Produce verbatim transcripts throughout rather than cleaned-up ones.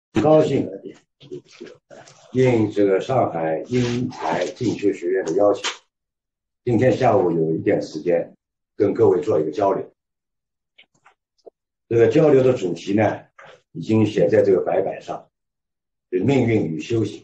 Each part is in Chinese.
高兴应这个上海英才进修学院的邀请，今天下午有一点时间跟各位做一个交流。这个交流的主题呢，已经写在这个白板上，是命运与修行。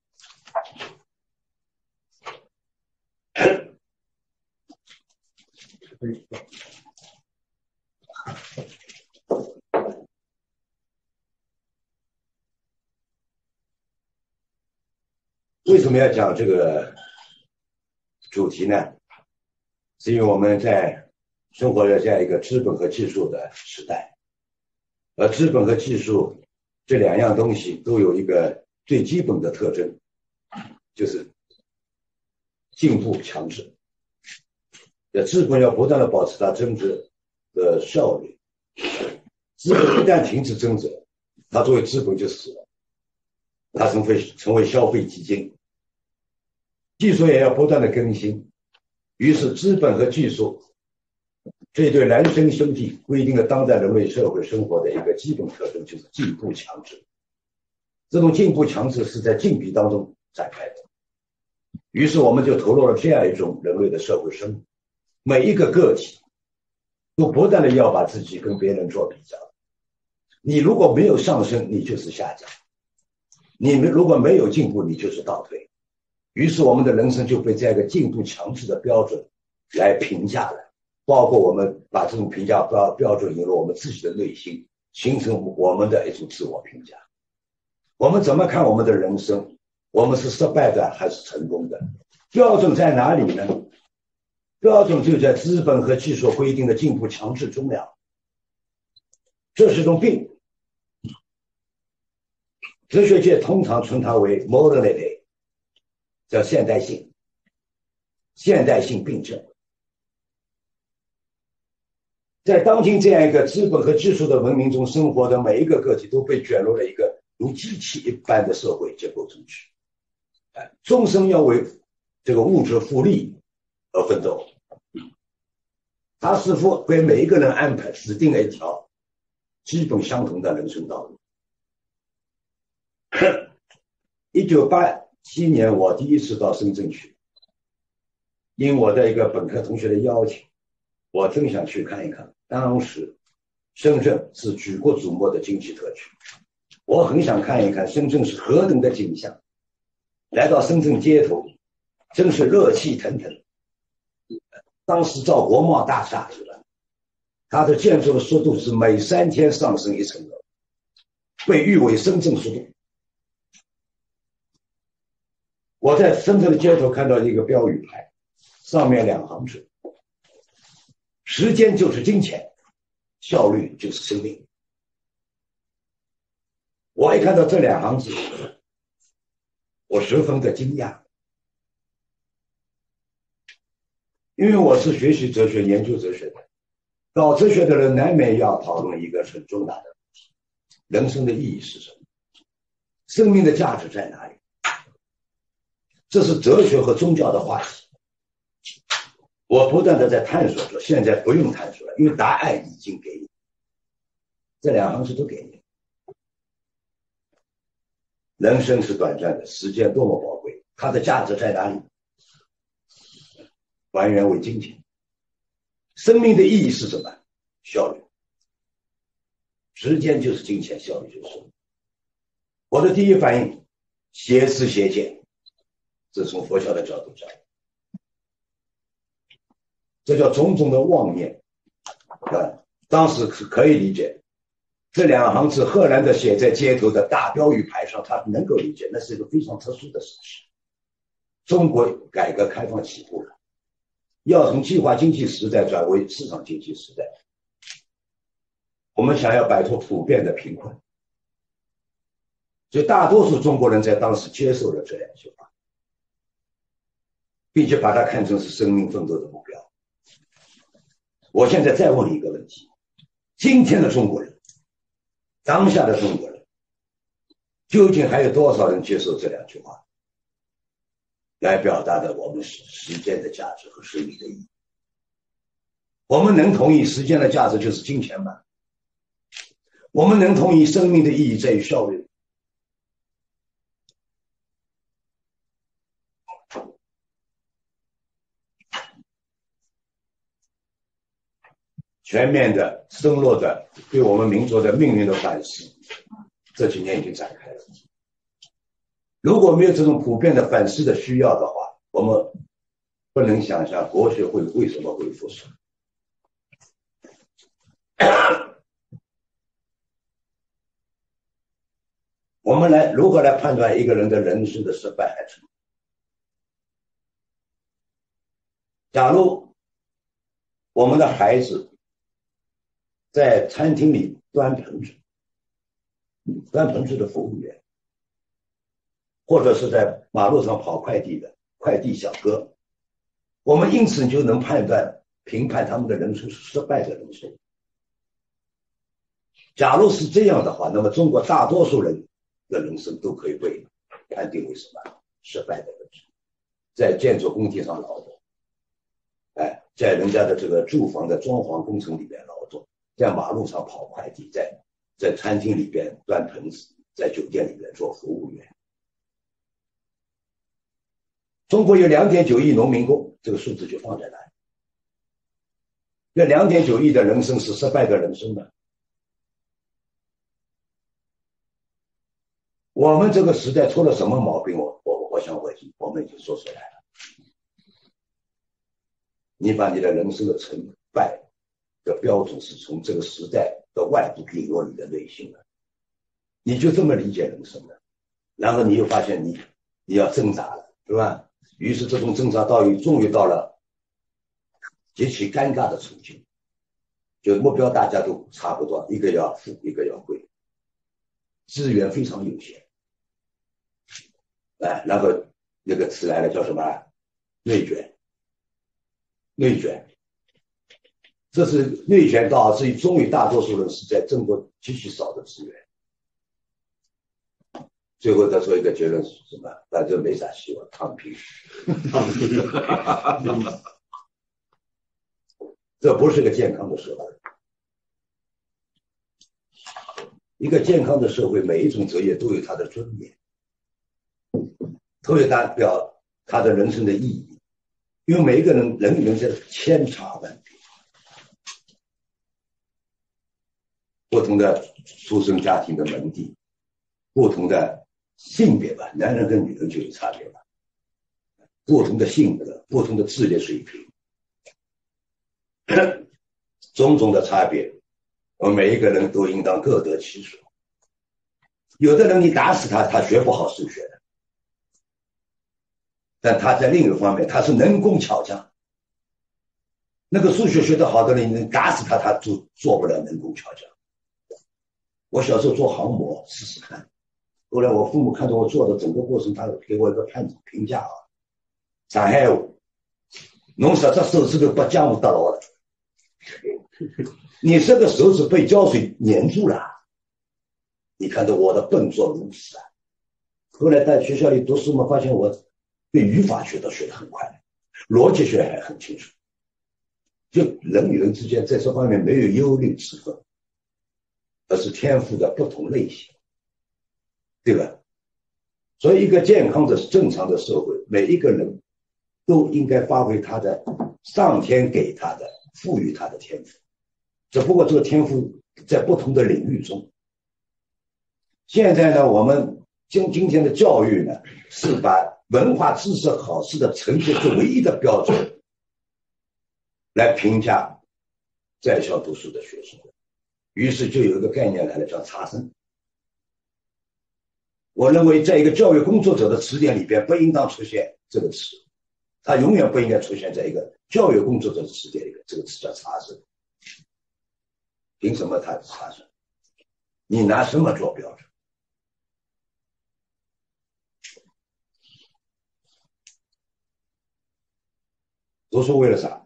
为什么要讲这个主题呢？是因为我们在生活在这样一个资本和技术的时代，而资本和技术这两样东西都有一个最基本的特征，就是进步强制。资本要不断的保持它增值的效率，资本一旦停止增值，它作为资本就死了，它成为成为消费基金。技术也要不断的更新，于是资本和技术这对孪生兄弟规定了当代人类社会生活的一个基本特征，就是进步强制。这种进步强制是在禁闭当中展开的，于是我们就投入了这样一种人类的社会生活，每一个个体都不断的要把自己跟别人做比较，你如果没有上升，你就是下降，你们如果没有进步，你就是倒退。于是我们的人生就被这样一个进步强制的标准来评价了，包括我们把这种评价标标准引入我们自己的内心，形成我们的一种自我评价。我们怎么看我们的人生？我们是失败的还是成功的？标准在哪里呢？标准就在资本和技术规定的进步强制中了。这是一种病，哲学界通常称它为 modernity， 叫现代性，现代性病症。在当今这样一个资本和技术的文明中生活的每一个个体都被卷入了一个如机器一般的社会结构中去，终生要为这个物质复利而奋斗。他似乎给每一个人安排指定了一条基本相同的人生道路。一九八七年我第一次到深圳去，因我的一个本科同学的邀请，我真想去看一看。当时深圳是举国瞩目的经济特区，我很想看一看深圳是何等的景象。来到深圳街头，真是热气腾腾。当时造国贸大厦是吧？它的建筑的速度是每三天上升一层楼，被誉为深圳速度。我在深圳的街头看到一个标语牌，上面两行字：时间就是金钱，效率就是生命。我一看到这两行字，我十分的惊讶，因为我是学习哲学、研究哲学的，搞哲学的人难免要讨论一个很重大的问题：人生的意义是什么？生命的价值在哪里？这是哲学和宗教的话题。我不断的在探索着，现在不用探索了，因为答案已经给你，这两行字都给你。人生是短暂的，时间多么宝贵，它的价值在哪里？还原为金钱。生命的意义是什么？效率。时间就是金钱，效率就是生命。我的第一反应，邪知邪见，这是从佛教的角度讲，这叫种种的妄念。啊，当时可以理解，这两行字赫然的写在街头的大标语牌上，他能够理解，那是一个非常特殊的事实。中国改革开放起步了，要从计划经济时代转为市场经济时代，我们想要摆脱普遍的贫困，所以大多数中国人在当时接受了这两句话，并且把它看成是生命奋斗的目标。我现在再问一个问题：今天的中国人，当下的中国人，究竟还有多少人接受这两句话来表达的我们时间的价值和生命的意义？我们能同意时间的价值就是金钱吗？我们能同意生命的意义在于效率？ 全面的、深入的对我们民族的命运的反思，这几年已经展开了。如果没有这种普遍的反思的需要的话，我们不能想象国学会为什么会复苏。我们来如何来判断一个人的人生的失败还成功？假如我们的孩子在餐厅里端盆子，端盆子的服务员，或者是在马路上跑快递的快递小哥，我们因此就能判断评判他们的人生是失败的人生。假如是这样的话，那么中国大多数人的人生都可以被判定为什么失败的人生。在建筑工地上劳动，哎，在人家的这个住房的装潢工程里边劳动，在马路上跑快递，在在餐厅里边端盆子，在酒店里边做服务员。中国有 两点九亿农民工，这个数字就放在那里。这 两点九亿的人生是失败的人生吗？我们这个时代出了什么毛病？我我我想我已经我们已经说出来了。你把你的人生的成败的标准是从这个时代的外部给落你的内心了，你就这么理解人生了。然后你又发现你你要挣扎了，对吧？于是这种挣扎到于终于到了极其尴尬的处境，就目标大家都差不多，一个要富，一个要贵，资源非常有限。哎，然后那个词来了，叫什么？内卷。内卷，这是内卷导致于终于大多数人是在争夺极其少的资源。最后得出一个结论是什么？反正没啥希望，躺平。这不是个健康的社会。一个健康的社会，每一种职业都有它的尊严，都有代表他的人生的意义。因为每一个人人与人是千差万别，不同的出生家庭的门第，不同的性别吧，男人跟女人就有差别吧，不同的性格，不同的智力水平，种种的差别，我们每一个人都应当各得其所。有的人你打死他，他学不好数学的，但他在另一个方面他是能工巧匠。那个数学学得好的人，你打死他，他就做不了能工巧匠。我小时候做航模试试看，后来我父母看到我做的整个过程，他给我一个判评价啊，上海话，侬十只手指头不浆糊得牢了，你这个手指被胶水粘住了。你看到我的笨拙如此啊！后来在学校里读书嘛，发现我对语法学都学得很快，逻辑学还很清楚。就人与人之间在这方面没有优劣之分，而是天赋的不同类型，对吧？所以一个健康的正常的社会，每一个人都应该发挥他的上天给他的赋予他的天赋，只不过这个天赋在不同的领域中。现在呢，我们今今天的教育呢，是把文化知识考试的成绩作为唯一的标准来评价在校读书的学生，于是就有一个概念来了，叫差生。我认为在一个教育工作者的词典里边不应当出现这个词，它永远不应该出现在一个教育工作者的词典里边，这个词叫差生。凭什么他是差生？你拿什么做标准？读书为了啥？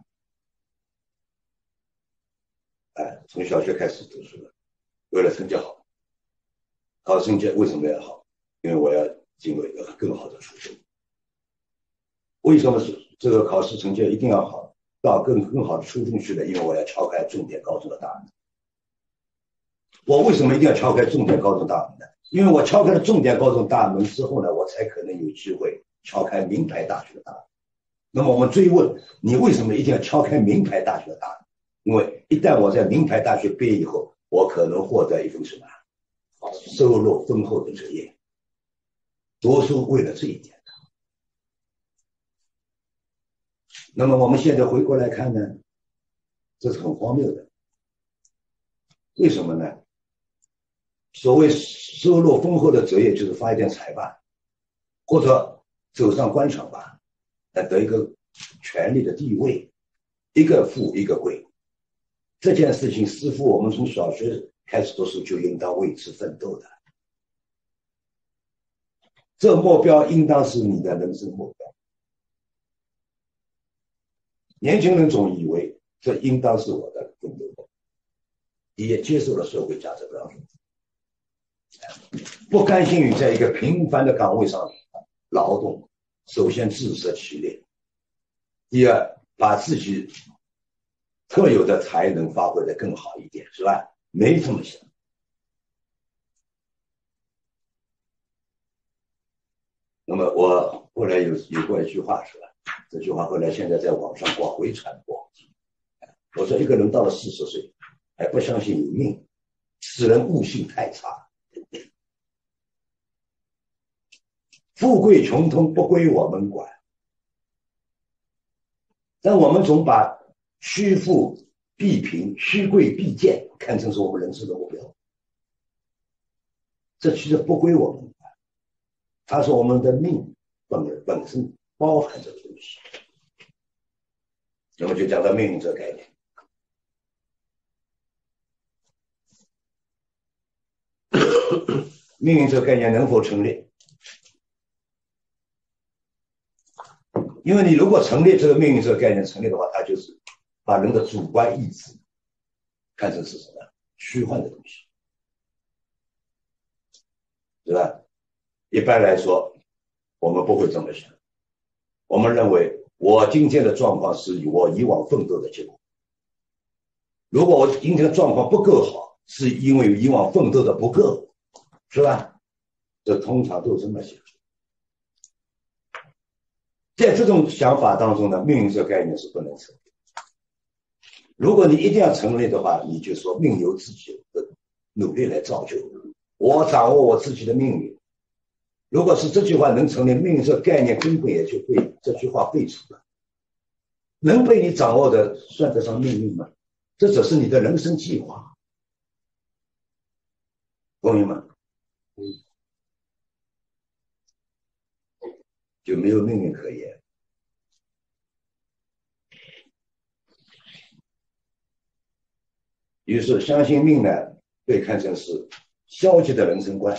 哎，从小学开始读书了，为了成绩好。考成绩为什么要好？因为我要进入一个更好的初中。为什么是这个考试成绩一定要好，到更更好的初中去呢？因为我要敲开重点高中的大门。我为什么一定要敲开重点高中大门呢？因为我敲开了重点高中大门之后呢，我才可能有机会敲开名牌大学的大门。那么我们追问，你为什么一定要敲开名牌大学的大门？ 因为一旦我在名牌大学毕业以后，我可能获得一份什么收入丰厚的职业。读书为了这一点。那么我们现在回过来看呢，这是很荒谬的。为什么呢？所谓收入丰厚的职业，就是发一点财吧，或者走上官场吧，来得一个权力的地位，一个富一个贵。这件事情似乎我们从小学开始读书就应当为之奋斗的。这目标应当是你的人生目标。年轻人总以为这应当是我的奋斗目标，也接受了社会价值标准，不甘心于在一个平凡的岗位上劳动，首先自食其力，第二把自己特有的才能发挥得更好一点，是吧？没这么想。那么我后来有有过一句话，是吧？这句话后来现在在网上广为传播。我说一个人到了四十岁还不相信有命，此人悟性太差。富贵穷通不归我们管，但我们总把虚富避贫、虚贵避贱看成是我们人生的目标，这其实不归我们管，它是我们的命本本身包含着东西。那么就讲到命运这个概念。命运这个概念能否成立？因为你如果成立这个命运这个概念成立的话，它就是把人的主观意志看成是什么虚幻的东西，对吧？一般来说我们不会这么想，我们认为我今天的状况是我以往奋斗的结果，如果我今天的状况不够好，是因为以往奋斗的不够，是吧？这通常都这么想。在这种想法当中呢，命运这个概念是不能成立。如果你一定要成立的话，你就说命由自己的努力来造就，我掌握我自己的命运。如果是这句话能成立，命运这个概念根本也就被这句话废除了。能被你掌握的算得上命运吗？这只是你的人生计划，同意吗？嗯，就没有命运可言。于是相信命呢，被看成是消极的人生观。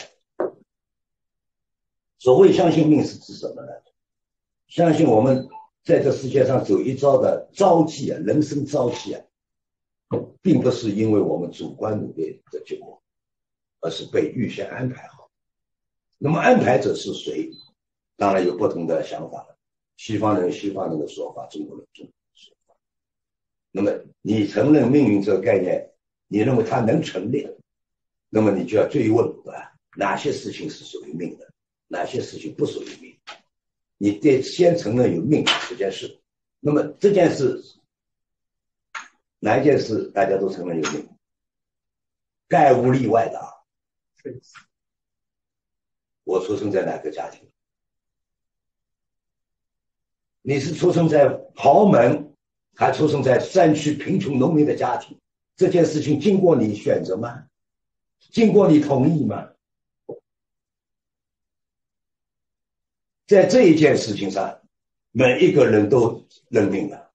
所谓相信命是指什么呢？相信我们在这世界上走一遭的遭际啊，人生遭际啊，并不是因为我们主观努力的结果，而是被预先安排好。那么安排者是谁？当然有不同的想法了。西方人西方人的说法，中国人中国人的说法。那么你承认命运这个概念，你认为它能成立，那么你就要追问啊，哪些事情是属于命的，哪些事情不属于命。你得先承认有命这件事。那么这件事，哪一件事大家都承认有命？概无例外的啊。我出生在哪个家庭？你是出生在豪门，还出生在山区贫穷农民的家庭？这件事情经过你选择吗？经过你同意吗？在这一件事情上，每一个人都认命了，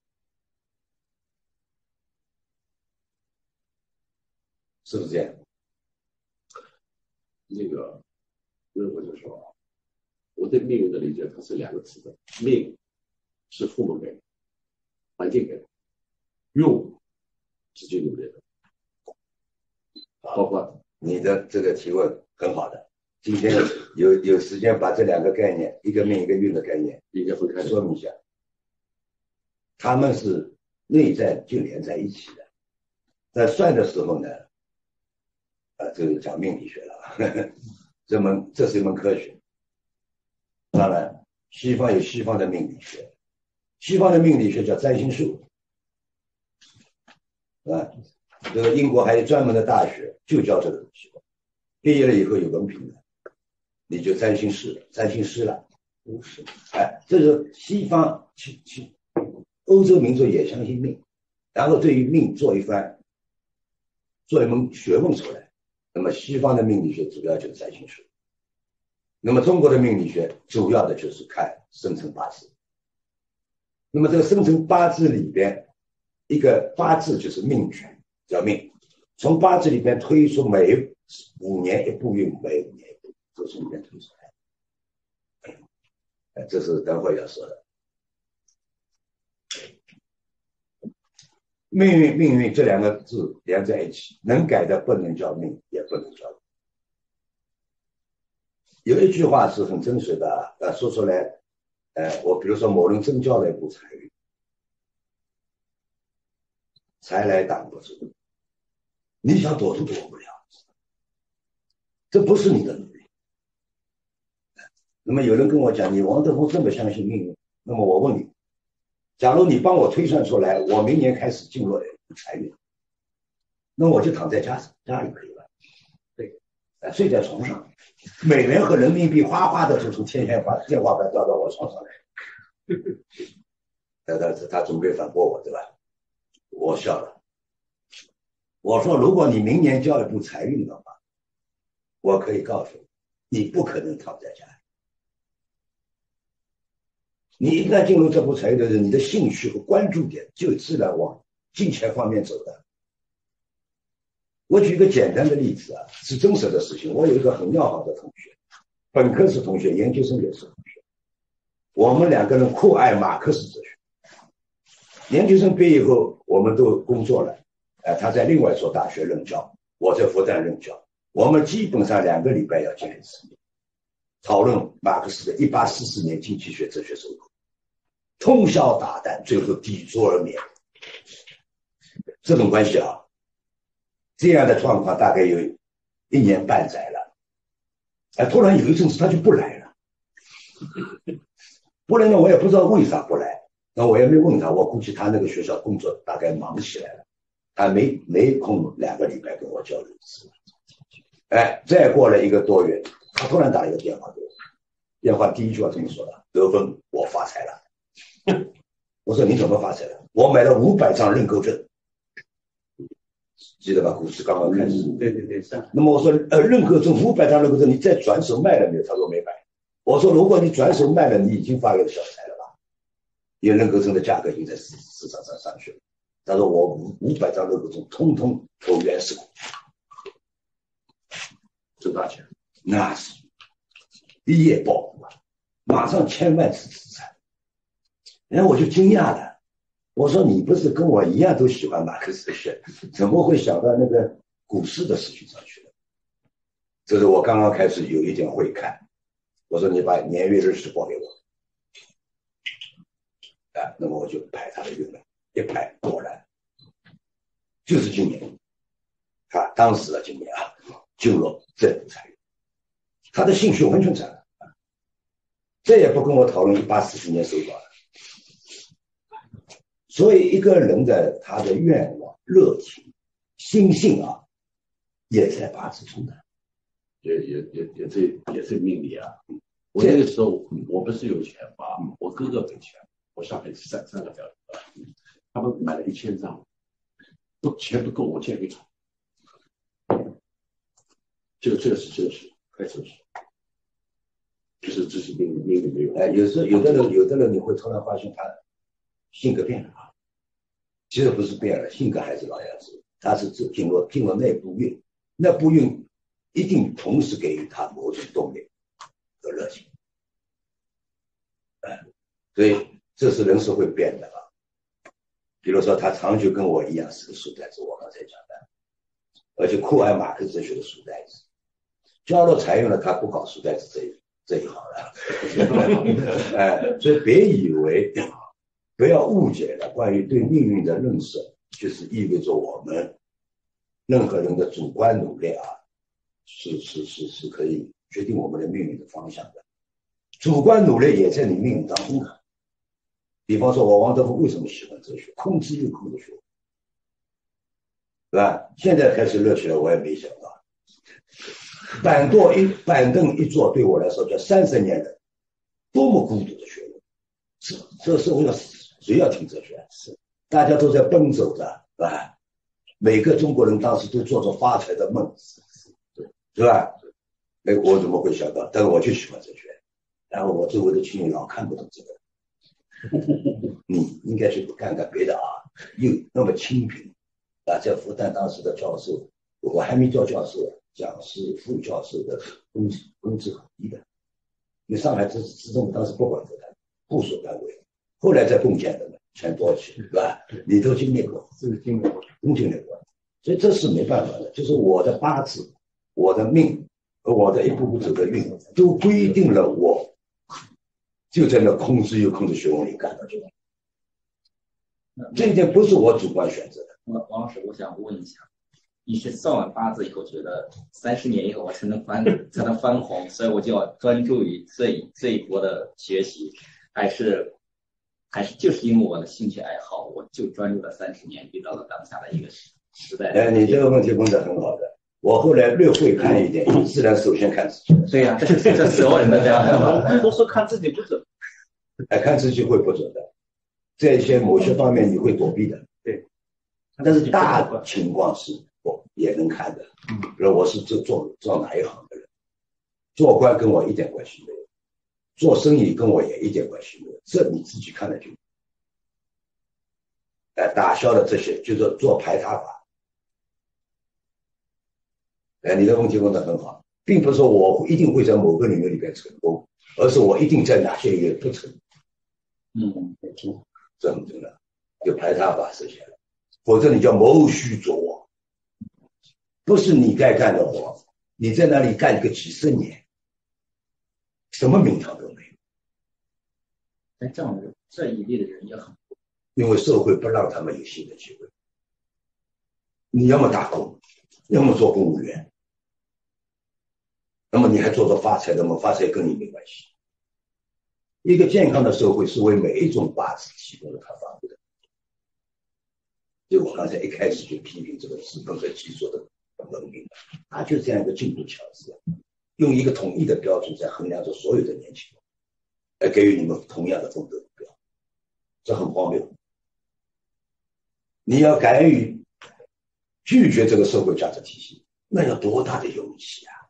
是不是这样？ 那个，那我就说，我对命运的理解，它是两个词的，命是父母给的，环境给的，运自己努力的。包括你的这个提问很好的，今天有有时间把这两个概念，一个命一个运的概念， 应该分开说明一下。他们是内在就连在一起的，在算的时候呢，啊，这个讲命理学了，呵呵，这门这是一门科学。当然，西方有西方的命理学，西方的命理学叫占星术。 啊，这个英国还有专门的大学就教这个东西，毕业了以后有文凭的，你就占星师了，占星师了，不是？哎，这是西方去去欧洲民族也相信命，然后对于命做一番做一门学问出来。那么西方的命理学主要就是占星术，那么中国的命理学主要的就是看生辰八字。那么这个生辰八字里边，一个八字就是命权，叫命。从八字里边推出每五年一步运，每五年一步，这是里面推出来。这是等会要说的。命运，命运这两个字连在一起，能改的不能叫命，也不能叫命。有一句话是很真实的，呃，说出来，呃，我比如说某人真交了一步财运，财来挡不住，你想躲都躲不了，这不是你的能力。那么有人跟我讲，你王德峰这么相信命运，那么我问你，假如你帮我推算出来，我明年开始进入财运，那我就躺在家家里可以了，对，呃，睡在床上，美元和人民币哗哗的就从天线把天花板掉到我床上来。他他他准备反驳我，对吧？我笑了，我说如果你明年交一步财运的话，我可以告诉你，你不可能躺在家里。你一旦进入这步财运的人，你的兴趣和关注点就自然往金钱方面走的。我举一个简单的例子啊，是真实的事情。我有一个很要好的同学，本科是同学，研究生也是同学。我们两个人酷爱马克思哲学。研究生毕业以后，我们都工作了，呃，他在另外一所大学任教，我在复旦任教。我们基本上两个礼拜要见一次面，讨论马克思的一八四四年经济学哲学收购，通宵达旦，最后抵足而眠。这种关系啊，这样的状况大概有一年半载了。哎，突然有一阵子他就不来了，不来呢，我也不知道为啥不来。那我也没问他，我估计他那个学校工作大概忙起来了，他没没空两个礼拜跟我交流一次。哎，再过了一个多月，他突然打一个电话给我，电话第一句话这么说的：德芬，我发财了。我说你怎么发财了？我买了五百张认购证，记得吧？股市刚刚开始。 对对对，是。 那么我说，呃，认购证五百张认购证，你再转手卖了没有？他说没买。我说，如果你转手卖了，你已经发了小财了吧？因为认购证的价格已经在市市场上上去了。他说我五五百张认购证，通通投原始股， 挣大钱。 那是一夜暴富啊，马上千万次资产。然后我就惊讶了，我说你不是跟我一样都喜欢马克思哲学，怎么会想到那个股市的事情上去了？这是我刚刚开始有一点会看。我说你把年月日时报给我，啊，那么我就排他的运了，一排果然就是今年，啊，当时的今年啊，进入这步财运，他的兴趣完全转了，这也不跟我讨论一八四十年手稿了。所以一个人的他的愿望、热情、心性啊，也在八字中的， 也也也也这也是命理啊。我那个时候我不是有钱吧，我哥哥没钱，我下面三三个表哥，他们买了一千张，都钱不够，我借给他。这个这个是这个是太真实，就是这是命命里没有。 哎，有时候有的人有的人你会突然发现他性格变了啊，其实不是变了，性格还是老样子，他是进入进入那步运，那步运一定同时给予他某种动力和热情，哎，所以这是人是会变的啊。比如说他长久跟我一样是个书呆子，我刚才讲的，而且酷爱马克思哲学的书呆子，交了财运了，他不搞书呆子这一这一行了，哎，所以别以为。不要误解了，关于对命运的认识，就是意味着我们任何人的主观努力啊，是是是是可以决定我们的命运的方向的。主观努力也在你命运当中的。比方说，我王德峰为什么喜欢哲学？空之又空的学， 是吧？现在开始热起来，我也没想到，板凳一板凳一坐，对我来说叫三十年的多么孤独的学问。这这社会上谁要听哲学？是大家都在奔走着，是吧？每个中国人当时都做着发财的梦，是吧？哎，我怎么会想到？但是我就喜欢哲学。然后我周围的亲戚老看不懂这个，你应该去干干别的啊，又那么清贫啊，在复旦当时的教授，我还没叫教授，讲师、副教授的工资工资很低的，因为上海市市政府当时不管复旦，部属单位，后来才共建的嘛，钱多起，是吧？你都经历过， 这个经历过， 都经历过，所以这是没办法的，就是我的八字、我的命和我的一步步走的运，都规定了我。就在那空之又空的学问里干到这个，这一点不是我主观选择的。 王王老师，我想问一下，你是算完八字以后觉得三十年以后我才能翻才能翻红，所以我就要专注于这一这一波的学习，还是还是就是因为我的兴趣爱好，我就专注了三十年，遇到了当下的一个时时代。 哎，你这个问题问得很好的。我后来略会看一点，自然首先看自己。 对呀、啊，这是这所有人的这样的， 都说看自己不准， 哎，看自己会不准的，在一些某些方面你会躲避的， 对。 但是大情况是我也能看的。嗯，比如我是做做做哪一行的人，做官跟我一点关系没有，做生意跟我也一点关系没有，这你自己看了就。哎，打消了这些，就是做排他法。哎，你的问题问得很好，并不是说我一定会在某个领域里边成功，而是我一定在哪些领域不成功。 嗯， 这很重要，就排他法实现了，否则你叫谋虚作妄，不是你该干的活，你在那里干个几十年，什么名堂都没有。 但这样的这一类的人也很多， 因为社会不让他们有新的机会，你要么打工，要么做公务员。那么你还做着发财的吗？发财跟你没关系。一个健康的社会是为每一种八字提供了它发挥的。所以我刚才一开始就批评这个资本和技术的文明，它就是这样一个进步强势，用一个统一的标准在衡量着所有的年轻人，来给予你们同样的奋斗目标，这很荒谬。你要敢于拒绝这个社会价值体系，那要多大的勇气啊！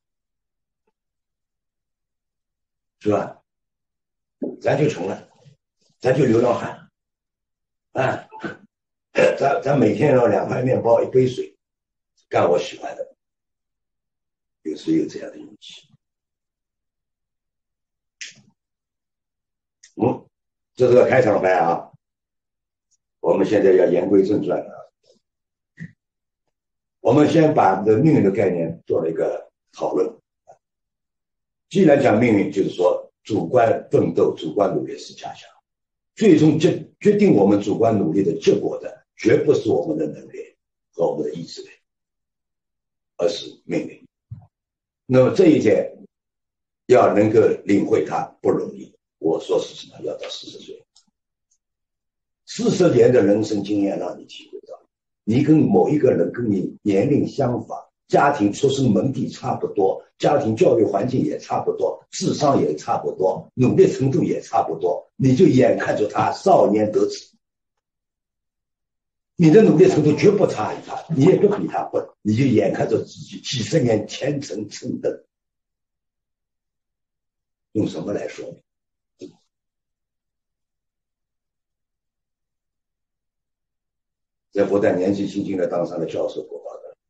是吧？咱就穷了，咱就流浪汉，啊，咱咱每天要两块面包一杯水，干我喜欢的，有谁有这样的勇气？嗯，这是个开场白啊，我们现在要言归正传了。我们先把这命运的概念做了一个讨论。既然讲命运，就是说主观奋斗、主观努力是假象，最终决决定我们主观努力的结果的，绝不是我们的能力和我们的意志力，而是命运。那么这一点要能够领会它不容易。我说是什么？要到四十岁，四十年的人生经验让你体会到，你跟某一个人跟你年龄相仿，家庭出身门第差不多，家庭教育环境也差不多，智商也差不多，努力程度也差不多，你就眼看着他少年得志，你的努力程度绝不差于他，你也不比他笨，你就眼看着自己几十年前程蹭蹬，用什么来说明？在复旦年纪轻轻的当上了教授国报的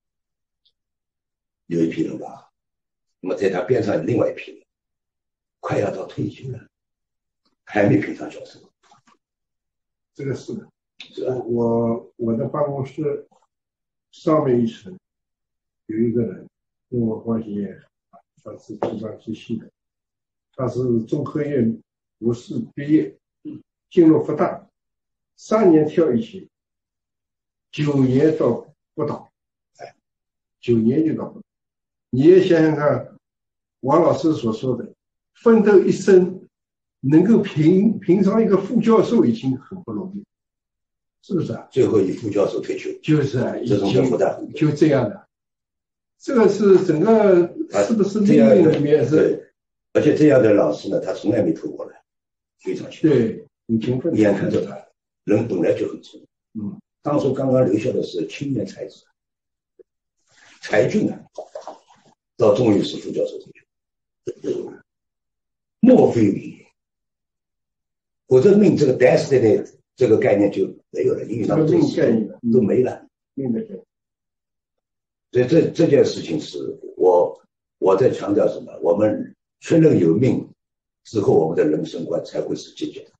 有一批人吧，那么在他边上有另外一批人，快要到退休了，还没评上教授。 这个是的。 是吧？ 我我的办公室上面一层有一个人跟我关系也好，他是计算机系的，他是中科院博士毕业，进入复旦，三年跳一级，九年到不倒，哎，九年就到不倒。你也想想看，王老师所说的，奋斗一生能够评评上一个副教授已经很不容易。 是不是啊？ 最后以副教授退休， 就是啊，已这种叫经负担很大。 就这样的，这个是整个是不是命这样运里面是？ 对，而且这样的老师呢，他从来没偷过懒，非常勤奋。 对，很勤奋。 眼看着他人本来就很聪明。 嗯， 当初刚刚留校的是青年才子，才俊啊，到中医师副教授退休，莫非命？否则命这个 destiny 这个概念就没有了，因为他们这个概念都没了。 命的概念。 所以这这件事情是我我在强调什么？我们确认有命之后，我们的人生观才会是积极的。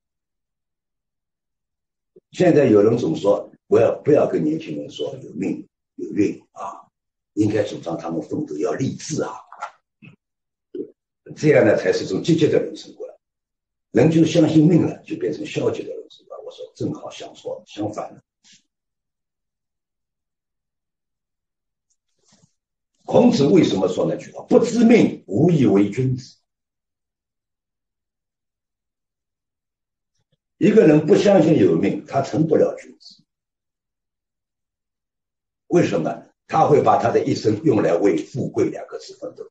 现在有人总说不要不要跟年轻人说有命有运啊，应该主张他们奋斗要励志啊，这样呢才是一种积极的人生观。人就相信命了，就变成消极的人生观。我说正好相错，相反了。孔子为什么说那句话？不知命，无以为君子。一个人不相信有命，他成不了君子。为什么？他会把他的一生用来为富贵两个字奋斗，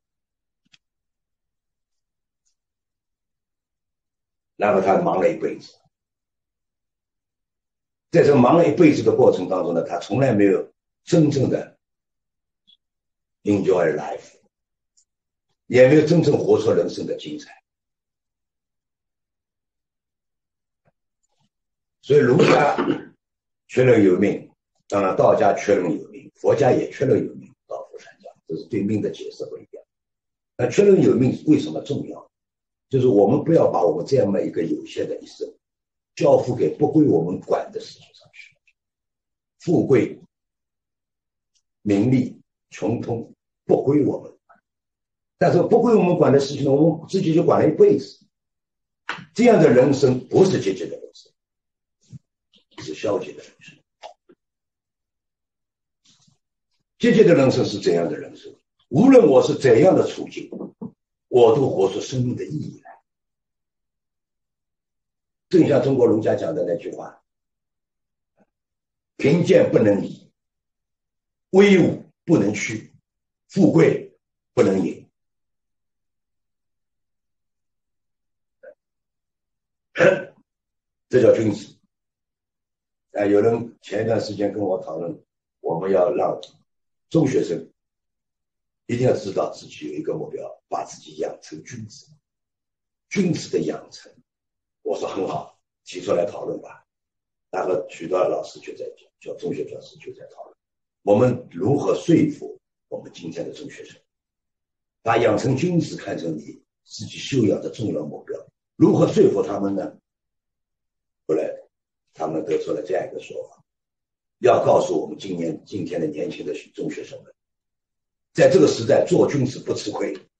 然后他忙了一辈子。在这忙了一辈子的过程当中呢，他从来没有真正的 enjoy life， 也没有真正活出人生的精彩。所以儒家确认有命，当然道家确认有命，佛家也确认有命，道佛三家这是对命的解释不一样。那确认有命为什么重要？就是我们不要把我们这样的一个有限的一生交付给不归我们管的事情上去。富贵、名利、穷通不归我们管，但是不归我们管的事情呢，我们自己就管了一辈子。这样的人生不是积极的人生，是消极的人生。积极的人生是怎样的人生？无论我是怎样的处境，我都活出生命的意义来。正像中国儒家讲的那句话，贫贱不能移，威武不能屈，富贵不能淫。这叫君子。啊，有人前一段时间跟我讨论，我们要让中学生一定要知道自己有一个目标，把自己养成君子。君子的养成，我说很好，提出来讨论吧。然后许多老师就在讲，叫中学教师就在讨论，我们如何说服我们今天的中学生，把养成君子看成你自己修养的重要目标。如何说服他们呢？后来他们得出了这样一个说法，要告诉我们今年今天的年轻的中学生们，在这个时代做君子不吃亏，